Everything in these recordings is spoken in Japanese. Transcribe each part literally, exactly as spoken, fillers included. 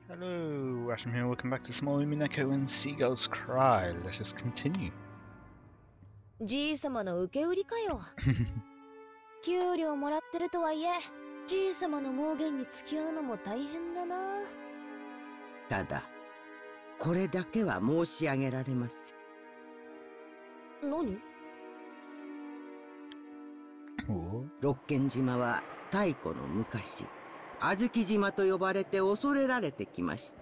Hello, Asham here. Welcome back to Small Mineko and Seagull's Cry. Let us continue. じいさまの受け売りかよ。給料もらってるとはいえ、じいさまの妄言に付き合うのも大変だな。 ただ、これだけは申し上げられます。 何？ 六軒島は太古の昔、小豆島と呼ばれて恐れられてきました。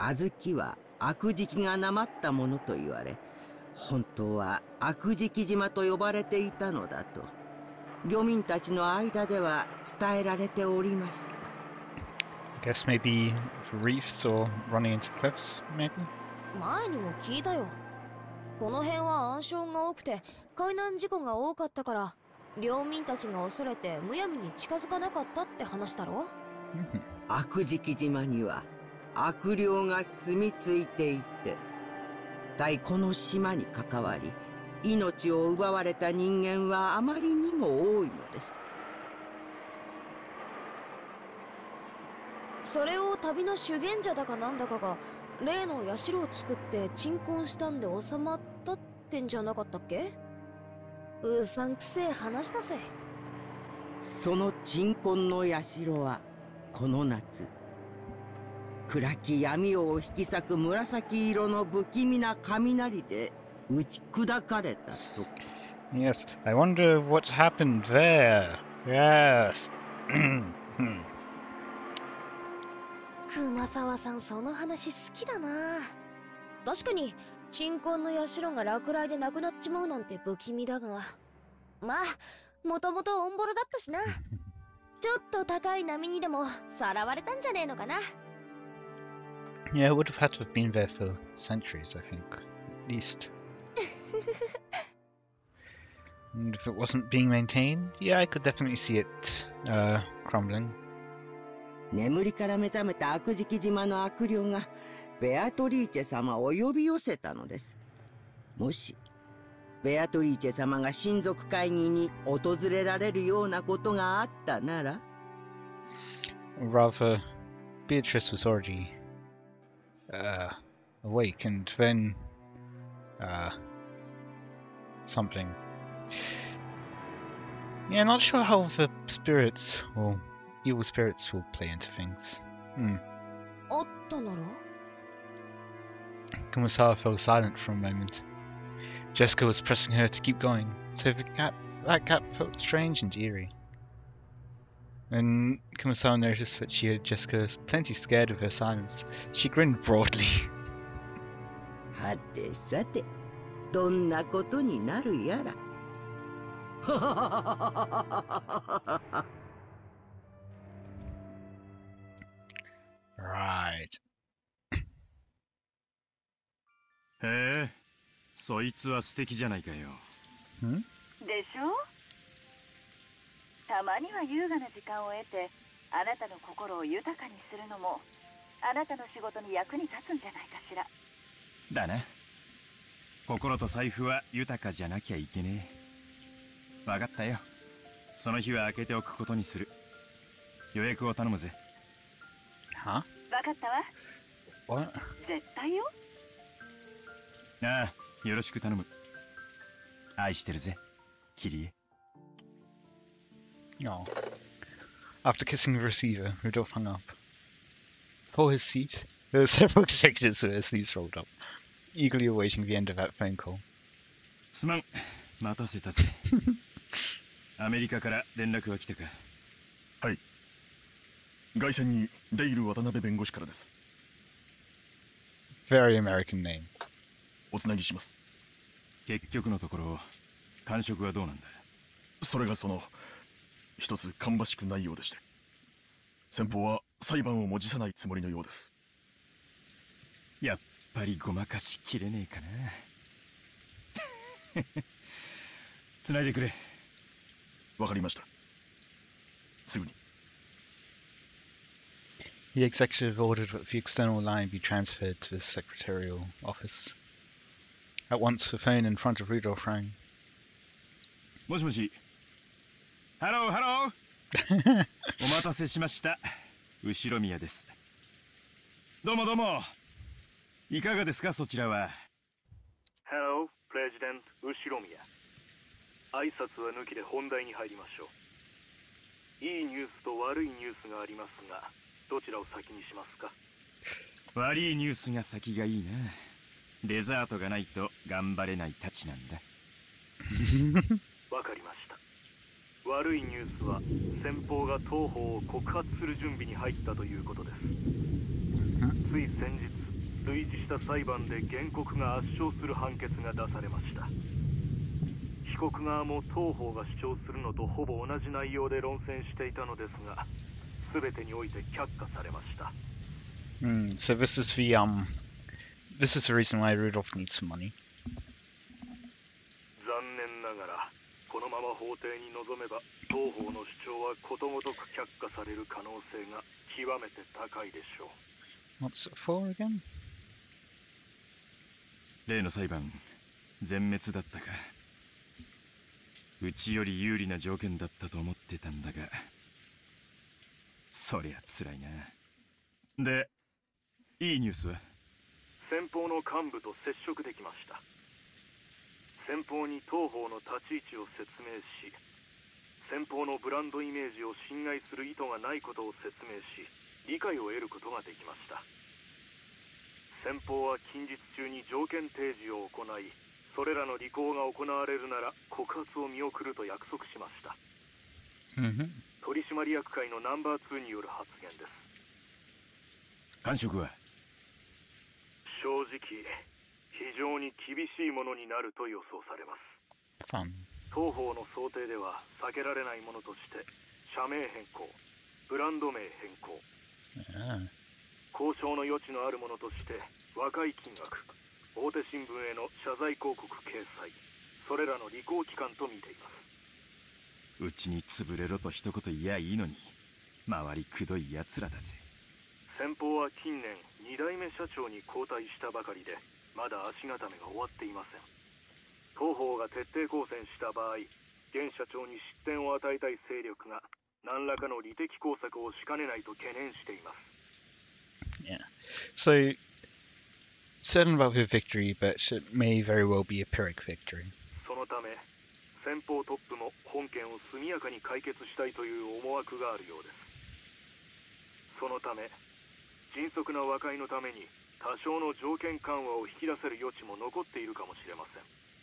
小豆は悪食がなまったものと言われ、本当は悪食島と呼ばれていたのだと、漁民たちの間では伝えられておりました。 I guess maybe for reefs or running into cliffs, maybe? 前にも聞いたよ。この辺は暗礁が多くて海難事故が多かったから、領民たちが恐れてむやみに近づかなかったって話だろ。 悪食島には悪霊が住み着いていて、大この島に関わり命を奪われた人間はあまりにも多いのです。 それを旅の修験者だかなんだかが例の社を作って鎮魂したんで収まったってんじゃなかったっけ？うさんくせえ話だぜ。 その鎮魂の社はこの夏、暗き闇を引き裂く紫色の不気味な雷で打ち砕かれたと。 Yes, I wonder what happened there. Yes. 熊沢さん、その話好きだな。確かに鎮魂の社が落雷でなくなっちまうなんて不気味だが、まあもともとオンボロだったしな。ちょっと高い波にでもさらわれたんじゃねえのかな。 Yeah, it would have had to have been there for centuries, I think, at least. And if it wasn't being maintained, yeah, I could definitely see it uh, crumbling. 眠りから目覚めた悪食島の悪霊がベアトリーチェ様を呼び寄せたのです。もしベアトリーチェ様が親族会議に訪れられるようなことがあったなら、 Rather, Beatrice was already uh, awake, and then uh, something. Yeah, not sure how the spirits or evil spirits will play into things. Hmm. あったなら？ Kumasawa fell silent for a moment. Jessica was pressing her to keep going, so the gap, that gap felt strange and eerie. When Kumasawa noticed that she had Jessica plenty scared of her silence, she grinned broadly. はてさて、どんなことになるやら。 Right. へえ、そいつは素敵じゃないかよ。 Hmm? でしょ？たまには優雅な時間を得て、あなたの心を豊かにするのもあなたの仕事に役に立つんじゃないかしら。 だな。心と財布は豊かじゃなきゃいけねえ。わかったよ。その日は開けておくことにする。予約を頼むぜ。 Huh? わかったわ。 What? 絶対よ。 ああ、よろしく頼む。愛してるぜ、キリエ。 No. After kissing the receiver, Rudolph hung up. For his seat, there were several executives with their sleeves rolled up, eagerly awaiting the end of that phone call. すまん、待たせたぜ。アメリカから連絡は来たか？ はい。外線にデイル渡辺弁護士からです。 Very American name. おつなぎします。 結局のところ、感触はどうなんだ？ それがその一つ芳しくないようでして、先方は裁判をも辞さないつもりのようです。 やっぱりごまかしきれねえかな。つないでくれ。 わかりました。すぐに。 The executive ordered that the external line be transferred to the secretarial office. At once, the phone in front of Rudolph rang. もしもし。ハローハロー。お待たせしました。後ろ宮です。 どうもどうも。いかがですか、そちらは。 Hello, President 後宮。挨拶は抜きで本題に入りましょう。いいニュースと悪いニュースがありますが、どちらを先にしますか？ 悪いニュースが先がいいな。デザートがないと頑張れないたちなんだ。 わかりました。悪いニュースは先方が東方を告発する準備に入ったということです。つい先日類似した裁判で原告が圧勝する判決が出されました。被告側も東方が主張するのとほぼ同じ内容で論戦していたのですが、全てにおいて却下されました。 Mm, so this is the um, this is the reason why Rudolph needs some money. 残念ながらこのまま法廷に臨めば東方の主張はことごとく却下される可能性が極めて高いでしょう。 What's it for again? 例の裁判全滅だったか。うちより有利な条件だったと思ってたんだが、そりゃ辛いな。で、いいニュースは？ 先方の幹部と接触できました。先方に東方の立ち位置を説明し、先方のブランドイメージを侵害する意図がないことを説明し、理解を得ることができました。先方は近日中に条件提示を行い、それらの履行が行われるなら告発を見送ると約束しました。 Mm-hmm. 取締役会のナンバーツーによる発言です。 感触は？ 正直非常に厳しいものになると予想されます。 Fun. 東方の想定では避けられないものとして社名変更、ブランド名変更、 Yeah. 交渉の余地のあるものとして和解金額、大手新聞への謝罪広告掲載、それらの履行期間と見ています。 うちに潰れろと一言言やいいのに、周りくどい奴らだぜ。 先方は近年に代目社長に交代したばかりで、まだ足固めが終わっていません。東方が徹底抗戦した場合、現社長に失点を与えたい勢力が何らかの利的工作をしかねないと懸念しています。 Yeah. So certain about her victory, but it may very well be a Pyrrhic victory. そのため先方トップも本件を速やかに解決したいという思惑があるようです。そのため迅速な和解のために多少の条件緩和を引き出せる余地も残っているかもしれませ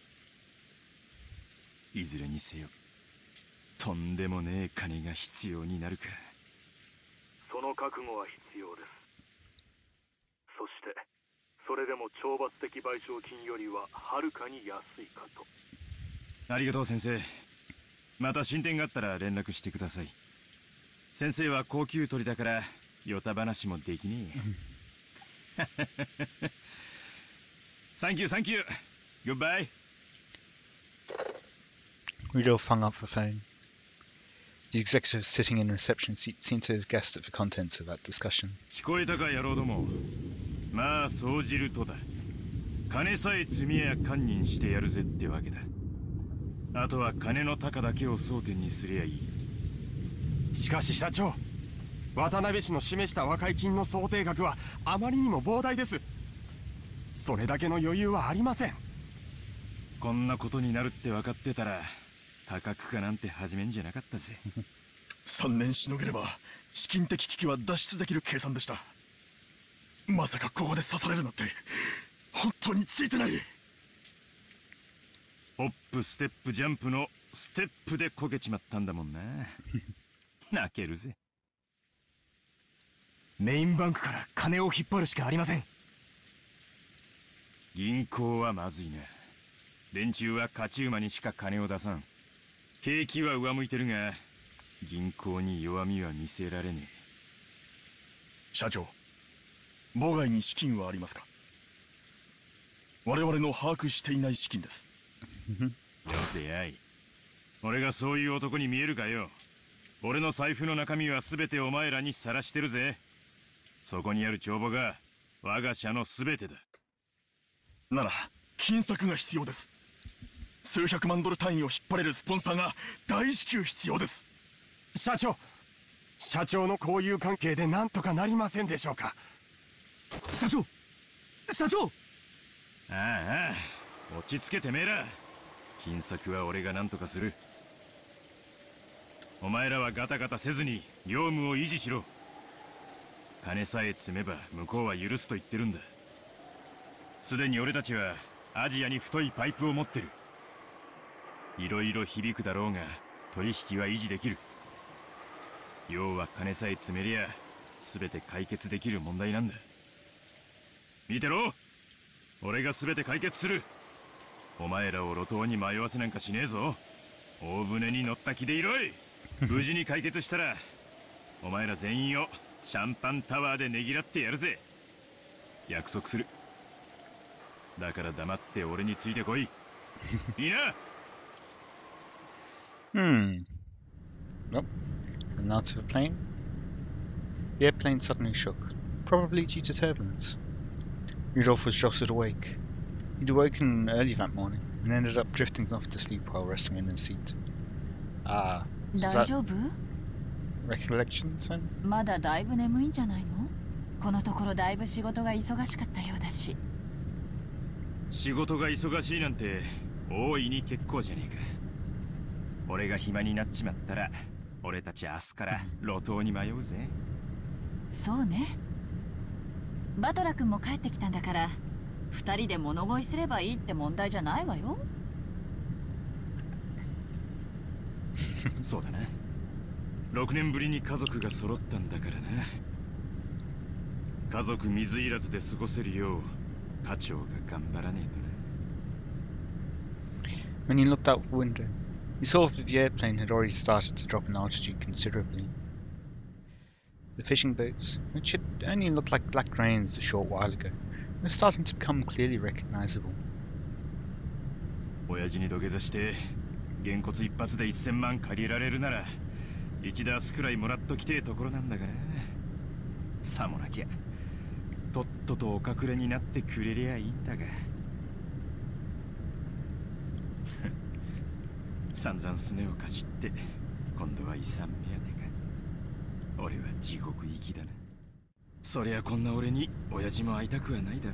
ん。 いずれにせよ、とんでもねえ金が必要になるか。 その覚悟は必要です。そしてそれでも懲罰的賠償金よりははるかに安いかと。 ありがとう先生。また進展があったら連絡してください。先生は高級鳥だからヨタ話もできねえ。サンキューサンキュー。グッバイ。 Rudolph hung up the phone. The executives sitting in the reception seat seemed to have guessed at the contents of that discussion. 聞こえたか野郎ども。まあそうじるとだ。金さえ積みや堪忍してやるぜってわけだ。あとは金の高だけを争点にすりゃいい。 しかし社長、渡辺氏の示した和解金の想定額はあまりにも膨大です。それだけの余裕はありません。 こんなことになるって分かってたら多角化なんて始めんじゃなかったぜ。 さんねんしのげれば資金的危機は脱出できる計算でした。まさかここで刺されるなんて本当についてない。 ホップステップジャンプのステップでこけちまったんだもんな。泣けるぜ。 メインバンクから金を引っ張るしかありません。 銀行はまずいな。連中は勝ち馬にしか金を出さん。景気は上向いてるが銀行に弱みは見せられねえ。 社長、母外に資金はありますか？我々の把握していない資金です。 よせやい。俺がそういう男に見えるかよ。俺の財布の中身は全てお前らにさらしてるぜ。そこにある帳簿が我が社の全てだ。 なら金策が必要です。数百万ドル単位を引っ張れるスポンサーが大至急必要です。 社長、社長の交友関係で何とかなりませんでしょうか？ 社長社長。 ああ、落ち着けてめえら。金策は俺が何とかする。お前らはガタガタせずに業務を維持しろ。金さえ積めば向こうは許すと言ってるんだ。すでに俺たちはアジアに太いパイプを持ってる。いろいろ響くだろうが取引は維持できる。要は金さえ積めりゃ全て解決できる問題なんだ。見てろ、俺が全て解決する。お前らを路頭に迷わせなんかしねえぞ。大船に乗った気でいろい。無事に解決したらお前ら全員をシャンパンタワーでねぎらってやるぜ。約束する。だから黙って俺についてこい。いいな。 Hmm. Nope. And now to the plane. The airplane suddenly shook, probably due to turbulence. Rudolph was jostled awake. He'd awoken early that morning and ended up drifting off to sleep while resting in his seat. Ah, so is that 大丈夫？ recollections then? まだだいぶ眠いんじゃないの？このところだいぶ仕事が忙しかったようだし。 仕事が忙しいなんて大いに結構じゃねえか。俺が暇になっちまったら俺たち明日から路頭に迷うぜ。 そうね。バトラ君も帰ってきたんだから二人で物乞いすればいいって問題じゃないわよ。 そうだな。ろくねんぶりに家族が揃ったんだからな。家族水入らずで過ごせるよう課長が頑張らねえとな。 When he looked out the window, he saw that the airplane had already started to drop in altitude considerably. The fishing boats, which had only looked like black cranes a short while ago, were starting to become clearly recognizable. 親父に土下座してげんこつ一発でせんまん借りられるなら一ダースくらいもらっときてえところなんだがな。さもなきゃとっととお隠れになってくれりゃいいんだが。散々すねをかじって今度は遺産目当てか。俺は地獄行きだな。そりゃこんな俺に親父も会いたくはないだろうよ。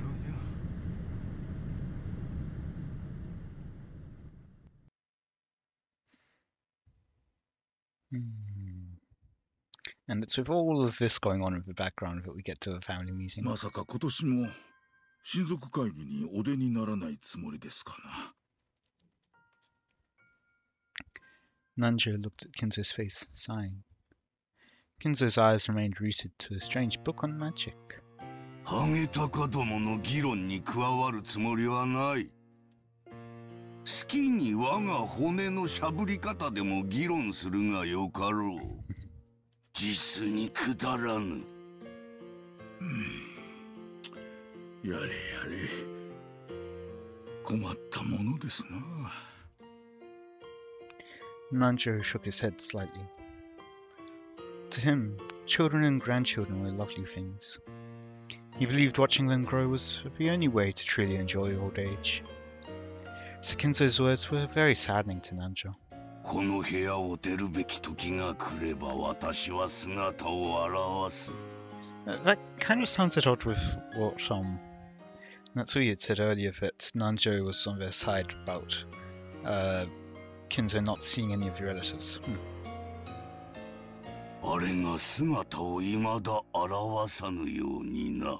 Hmm. And it's with all of this going on in the background that we get to a family meeting. まさか今年も親族会議にお出にならないつもりですかな。 Nanjo looked at Kinzo's face, sighing. Kinzo's eyes remained rooted to a strange book on magic. ハゲタカどもの議論に加わるつもりはない。好きに我が骨のしゃぶり方でも議論するがよかろう。実にくだらぬ。 やれやれ。困ったものですな。 Nanjo shook his head slightly. To him, children and grandchildren were lovely things. He believed watching them grow was the only way to truly enjoy old age. So Kinzo's words were very saddening to Nanjo. この部屋を出るべき時が来れば私は姿を現す。 Uh, that kind of sounds at odds with what um, Natsui had said earlier, that Nanjo was on their side about uh, Kinzo not seeing any of the relatives. Hmm. あれが姿を未だ現さぬようにな。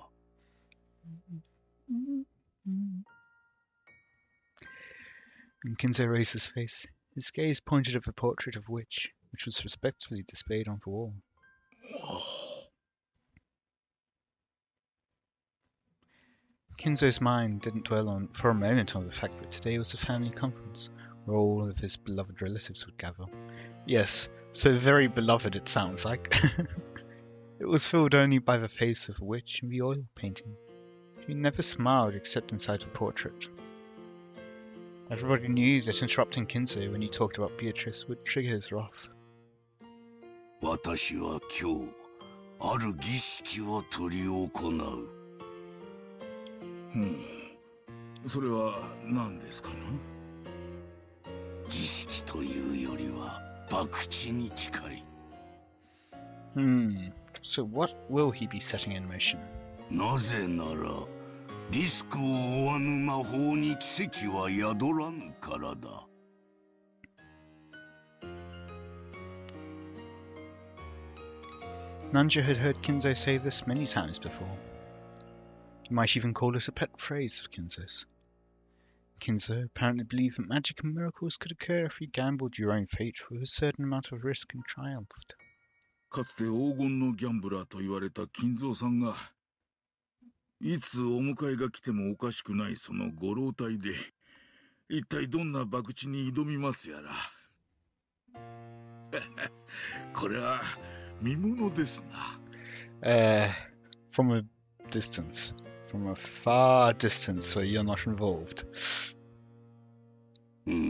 And Kinzo raised his face. His gaze pointed at the portrait of Witch, which was respectfully displayed on the wall. Kinzo's mind didn't dwell on for a moment on the fact that today was a family conference, where all of his beloved relatives would gather. Yes, so very beloved it sounds like. It was filled only by the face of a witch in the oil painting. She never smiled except inside the portrait. Everybody knew that interrupting Kinzo when he talked about Beatrice would trigger his wrath. 私は今日ある儀式を執り行う。 うん。それは何ですかな？ 儀式というよりは博打に近い。 Hmm, so what will he be setting in motion? なぜならリスクを負わぬ魔法に奇跡は宿らぬからだ。 Nanjo had heard Kinzo say this many times before. You might even call it a pet phrase of Kinzo's. Kinzo apparently believed that magic and miracles could occur if you gambled your own fate with a certain amount of risk and triumphed. かつて黄金のギャンブラーと言われた金蔵さんが、いつお迎えが来てもおかしくないそのご老体で、一体どんな博打に挑みますやら。これは見ものですな。 Uh, from a distance. From a far distance where you're not involved. うん。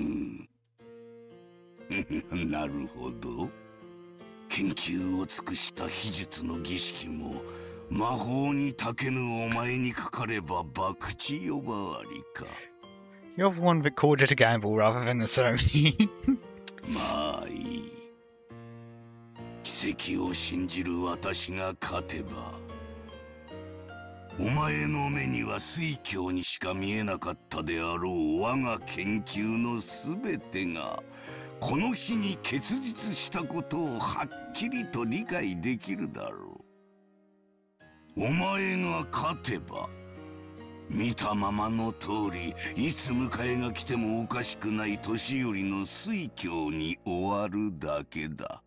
なるほど。研究を尽くした秘術の儀式も魔法にたけぬお前にかかれば博打呼ばわりか。 You're the one that called it a gamble rather than a ceremony. まあいい。奇跡を信じる私が勝てば、お前の目には水鏡にしか見えなかったであろう我が研究のすべてがこの日に結実したことをはっきりと理解できるだろう。お前が勝てば見たままの通りいつ迎えが来てもおかしくない年寄りの水鏡に終わるだけだ。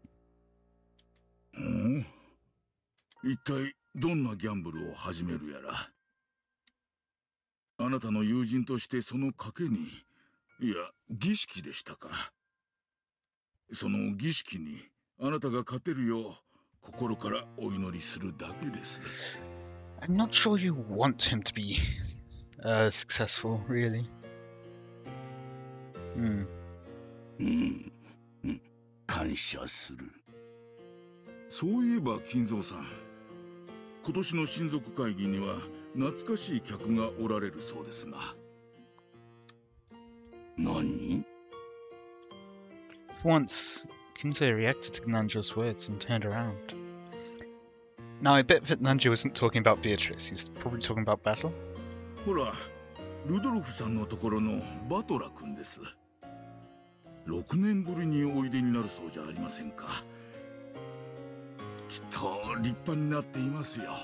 うん？一体どんなギャンブルを始めるやら。あなたの友人としてその賭けに、いや儀式でしたか。その儀式にあなたが勝てるよう心からお祈りするだけです。 I'm not sure you want him to be uh, successful, really. うん。 うん。うん。感謝する。 そういえば金蔵さん、今年の親族会議には懐かしい客がおられるそうですな。 何？ For once, Kinzo reacted to Nanjo's words and turned around. Now, I bet that Nanjo wasn't talking about Beatrice. He's probably talking about Battle. ほら、ルドルフさんのところのバトラ君です。ろくねんぶりにおいでになるそうじゃありませんか。きっと立派になっていますよ。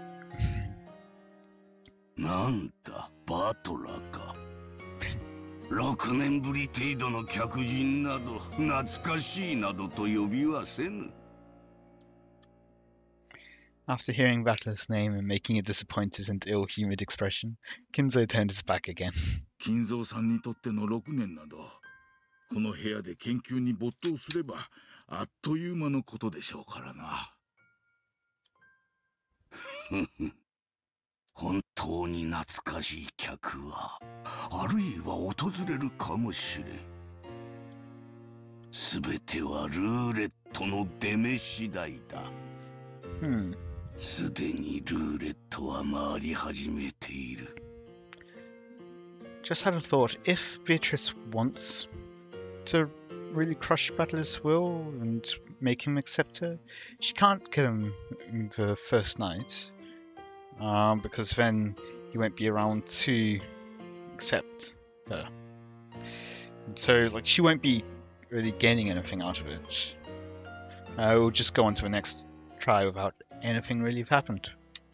なんだ、バトラか。ろくねんぶり程度の客人など懐かしいなどと呼びはせぬ。 After hearing Battler's name and making a disappointed and ill-humoured expression, Kinzo turned his back again. 金蔵さんにとってのろくねんなど、この部屋で研究に没頭すればあっという間のことでしょうからな。 本当に懐かしい客はあるいは訪れるかもしれん。すべてはルーレットの出目次第だ。 Hmm. すでにルーレットは回り始めている。 Just had a thought. If Beatrice wants to really crush Battler's will and make him accept her, she can't kill him the first night. Um, because then he won't be around to accept her. And so, like, she won't be really gaining anything out of it. Uh, we'll just go on to the next try without anything really have happened.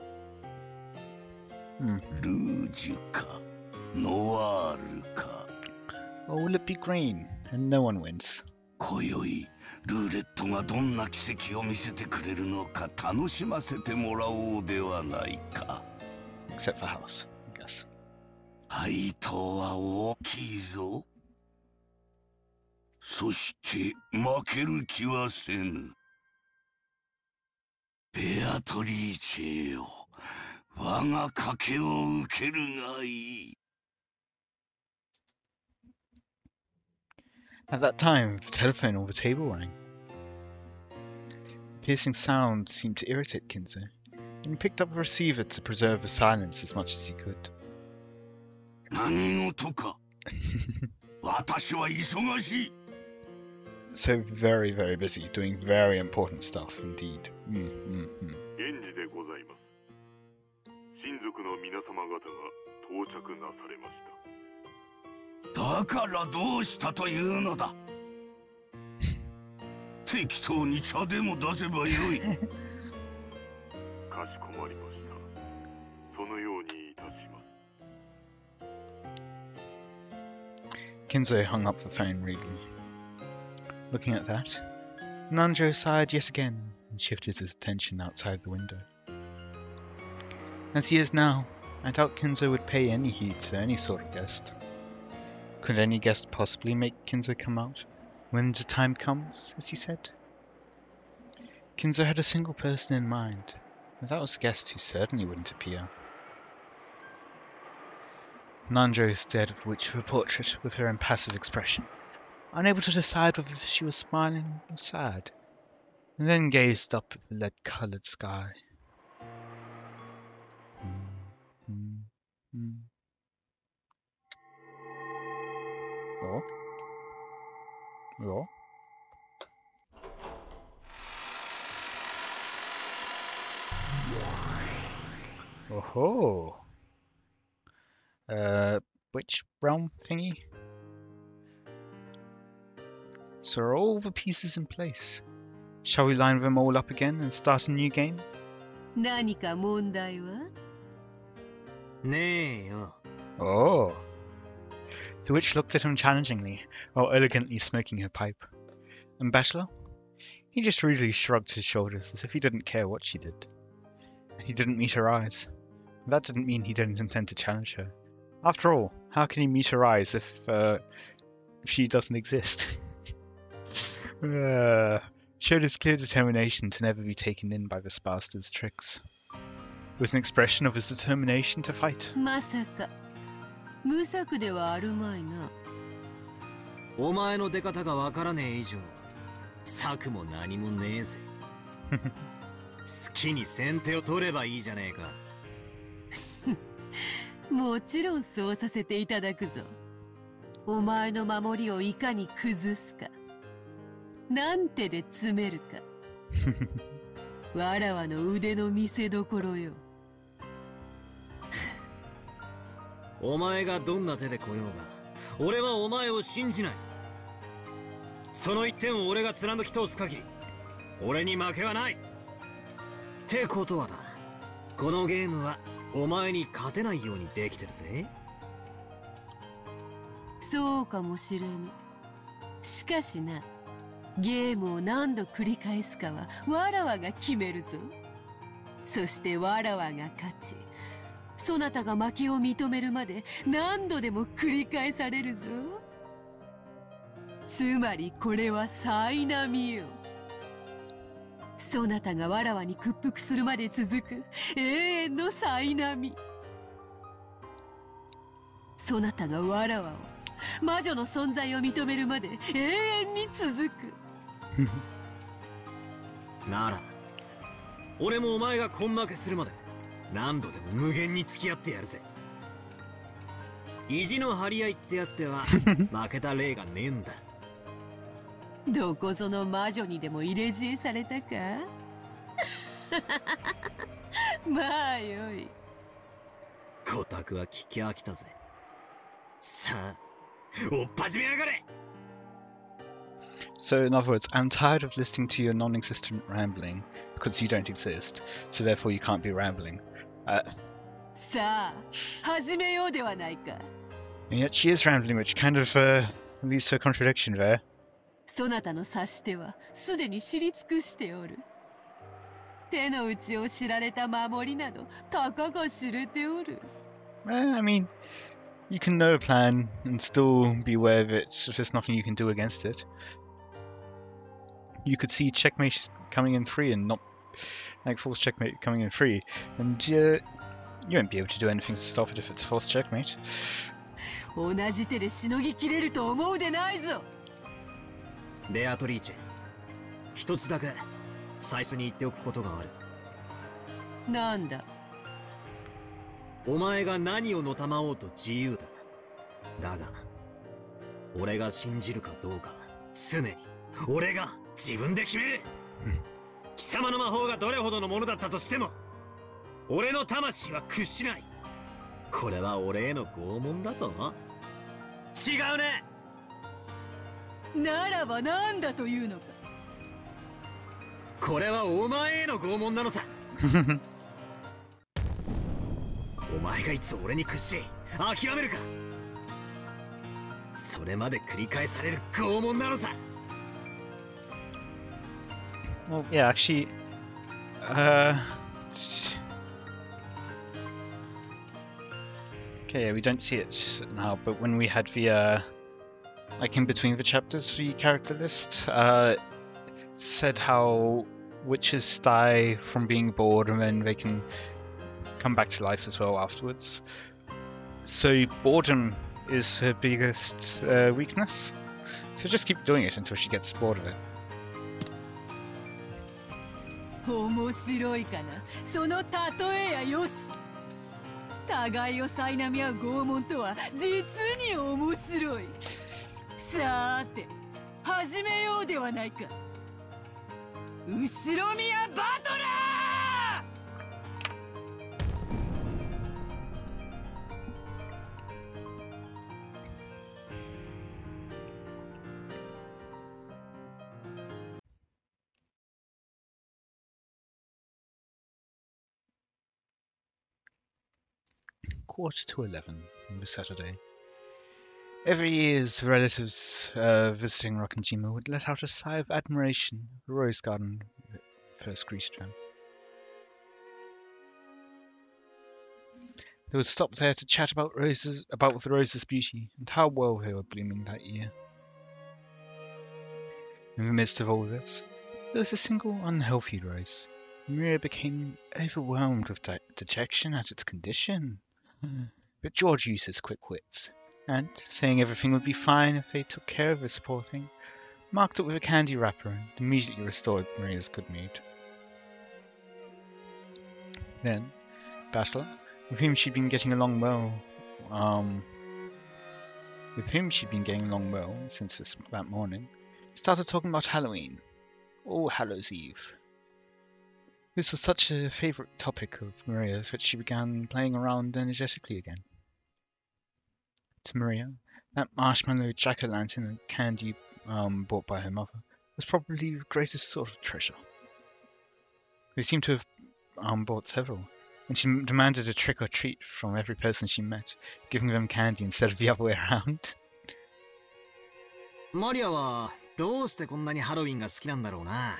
Hmm. ルージュか、ノワールか。 Or will it be green and no one wins? 今宵ルーレットがどんな奇跡を見せてくれるのか楽しませてもらおうではないか。 Except for House, I guess. 配当は大きいぞ。そして負ける気はせぬ。ベアトリーチェよ、我が賭けを受けるがいい。 At that time, the telephone on the table rang. The piercing sound seemed to irritate Kinzo, and he picked up the receiver to preserve the silence as much as he could. 何事か。私は忙しい。 So very, very busy, doing very important stuff indeed. Mm, mm, mm. 現時でございます。 親族の皆様方が到着なされました。 だからどうしたというのだ。適当に茶でも出せばよい。 かしこまりました。そのようにいたします。 Kinzo hung up the phone rudely. Looking at that, Nanjo sighed yet again and shifted his attention outside the window. As he is now, I doubt Kinzo would pay any heed to any sort of guest. Could any guest possibly make Kinzo come out when the time comes, as he said? Kinzo had a single person in mind, and that was a guest who certainly wouldn't appear. Nanjo stared at the witch of a portrait with her impassive expression, unable to decide whether she was smiling or sad, and then gazed up at the lead-coloured sky. Mm, mm, mm. Oh. Oh. Oh-ho. Uh, which realm thingy? So are all the pieces in place? Shall we line them all up again and start a new game? 何か問題は? ねえよ。 Oh. The witch looked at him challengingly, while elegantly smoking her pipe. And Bachelor? He just rudely shrugged his shoulders as if he didn't care what she did. And he didn't meet her eyes. That didn't mean he didn't intend to challenge her. After all, how can he meet her eyes if, uh, if she doesn't exist? uh, showed his clear determination to never be taken in by this bastard's tricks. It was an expression of his determination to fight. まさか無策ではあるまいな。 お前の出方がわからねえ以上、策も何もねえぜ。好きに先手を取ればいいじゃねえか。 もちろんそうさせていただくぞ。お前の守りをいかに崩すか、何手で詰めるか。わらわの腕の見せ所よ。 お前がどんな手で来ようが、俺はお前を信じない。その一点を俺が貫き通す限り、俺に負けはない。ってことはだ、このゲームはお前に勝てないようにできてるぜ。 そうかもしれん。しかしな、ゲームを何度繰り返すかはわらわが決めるぞ。そしてわらわが勝ち、そなたが負けを認めるまで何度でも繰り返されるぞ。つまりこれは災難よ。そなたがわらわに屈服するまで続く永遠の災難。そなたがわらわを魔女の存在を認めるまで永遠に続く。 なら俺もお前が根負けするまで何度でも無限に付き合ってやるぜ。意地の張り合いってやつでは負けた例がねえんだ。 どこぞの魔女にでも入れ知恵されたか。まあよい。 コタクは聞き飽きたぜ。さあ、おっ始めやがれ。 So in other words, I'm tired of listening to your non-existent rambling because you don't exist, so therefore you can't be rambling. Uh, さあ、始めようではないか。 and yet she is rambling, which kind of uh, leads to a contradiction there. そなたの指し手はすでに知り尽くしておる。手の内を知られた守りなどたかが知れておる。 Well, I mean, you can know a plan and still be aware of it, so there's nothing you can do against it. You could see checkmate coming in three and not like false checkmate coming in three, and uh, you won't be able to do anything to stop it if it's false checkmate. 同じ手でしのぎきれると思うでないぞ。 ベアトリーチェ、一つだけ最初に言っておくことがある。 なんだ。 お前が何をのたまおうと自由だ。だが俺が信じるかどうか常に俺が自分で決める。貴様の魔法がどれほどのものだったとしても俺の魂は屈しない。これは俺への拷問だと？違うね。 ならば何だというのか。 これはお前への拷問なのさ。お前がいつ俺に屈し諦めるか。それまで繰り返される拷問なのさ。 Well, yeah, actually, uh, okay, yeah, we don't see it now, but when we had the, uh, like in between the chapters, the character list, uh, said how witches die from being bored and then they can come back to life as well afterwards. So boredom is her biggest uh, weakness, so just keep doing it until she gets bored of it. 面白いかな、その例えやよし。互いを苛み合う拷問とは実に面白い。さーて始めようではないか。後ろ宮バトラー。 Quarter to eleven on the Saturday. Every year, the relatives uh, visiting Rokkenjima would let out a sigh of admiration. The rose garden first greeted them. They would stop there to chat about roses, about the roses' beauty and how well they were blooming that year. In the midst of all this, there was a single unhealthy rose. Maria became overwhelmed with de dejection at its condition. But George used his quick wits, and, saying everything would be fine if they took care of this poor thing, marked it with a candy wrapper and immediately restored Maria's good mood. Then, Bachelor, with whom she'd been getting along well, um, with whom she'd been getting along well since this, that morning, started talking about Halloween, All Hallows Eve. This was such a favourite topic of Maria's that she began playing around energetically again. To Maria, that marshmallow jack-o'-lantern and candy um, bought by her mother was probably the greatest sort of treasure. They seemed to have um, bought several, and she demanded a trick or treat from every person she met, giving them candy instead of the other way around. Maria はどうしてこんなにハロウィンが好きなんだろうな。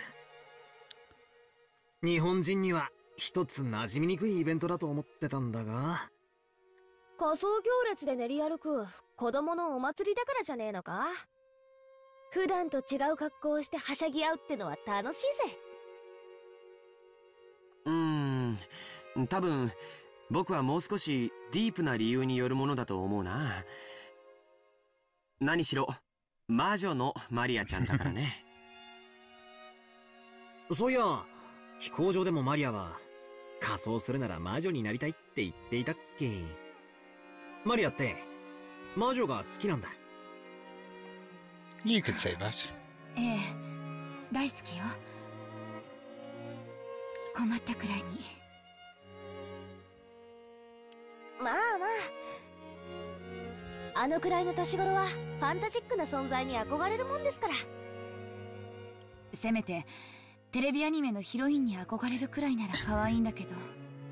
日本人には一つ馴染みにくいイベントだと思ってたんだが。 仮装行列で練り歩く子供のお祭りだからじゃねえのか。普段と違う格好をしてはしゃぎ合うってのは楽しいぜ。 うーん、多分僕はもう少しディープな理由によるものだと思うな。何しろ魔女のマリアちゃんだからね。 そういや、飛行場でもマリアは仮装するなら魔女になりたいって言っていたっけ。マリアって魔女が好きなんだ。 You could say that. ええ、大好きよ。困ったくらいに。 まあまあ、あのくらいの年頃はファンタジックな存在に憧れるもんですから。 せめてテレビアニメのヒロインに憧れるくらいなら可愛いんだけど。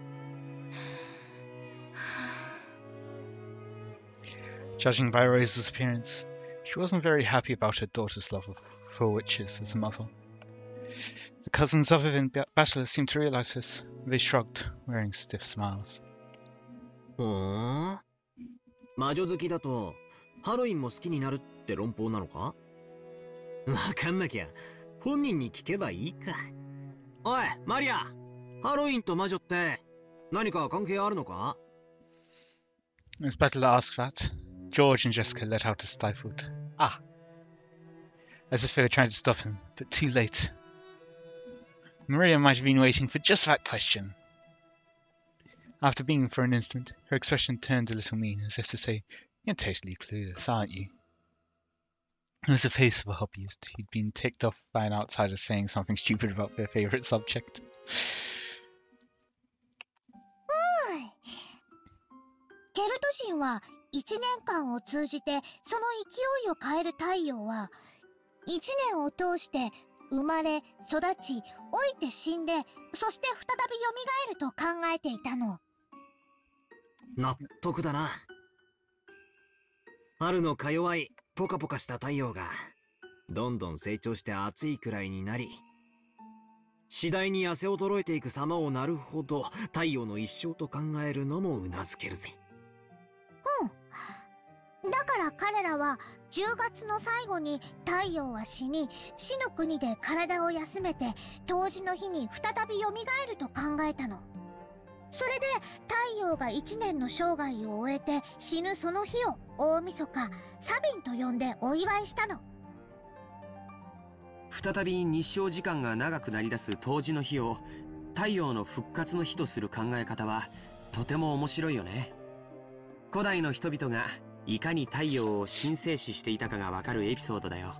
Judging by Rose's appearance, she wasn't very happy about her daughter's love for witches as a mother. The cousins other than Bachelor seemed to realize this. They shrugged, wearing stiff smiles. ほー、魔女好きだとハロウィンも好きになるって論法なのか。わかんなきゃ本人に聞けばいいか。おい、マリア、ハロウィンと魔女って何か関係あるのか。 As Bachelor asked that, George and Jessica let out a stifled "ah," as if they were trying to stop him, but too late. Maria might have been waiting for just that question. After being for an instant, her expression turned a little mean, as if to say, "You're totally clueless, aren't you?" It was the face of a hobbyist who'd been ticked off by an outsider saying something stupid about their favourite subject. ケルト人はいちねんかんを通じてその勢いを変える太陽はいちねんを通して生まれ、育ち、老いて死んで、そして再び蘇ると考えていたの。 納得だな。春のか弱いポカポカした太陽がどんどん成長して暑いくらいになり、次第に痩せ衰えていく様をなるほど太陽の一生と考えるのもうなずけるぜ。 うん。だから彼らはじゅうがつの最後に太陽は死に、死の国で体を休めて冬至の日に再び蘇ると考えたの。それで太陽がいちねんの生涯を終えて死ぬその日を大晦日サビンと呼んでお祝いしたの。 再び日照時間が長くなりだす冬至の日を太陽の復活の日とする考え方はとても面白いよね。古代の人々がいかに太陽を神聖視していたかがわかるエピソードだよ。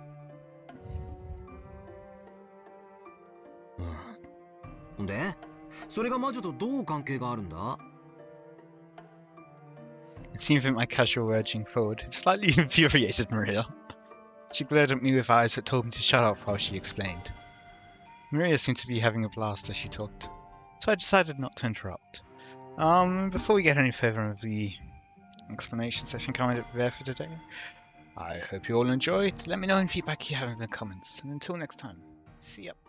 うん。で、それが魔女とどう関係があるんだ? It seemed that my casual urging forward had slightly infuriated Maria. She glared at me with eyes that told me to shut up while she explained. Maria seemed to be having a blast as she talked, so I decided not to interrupt. Um, before we get any further with the explanations, I think I'm there for today. I hope you all enjoyed. Let me know any feedback you have in the comments, and until next time, see ya.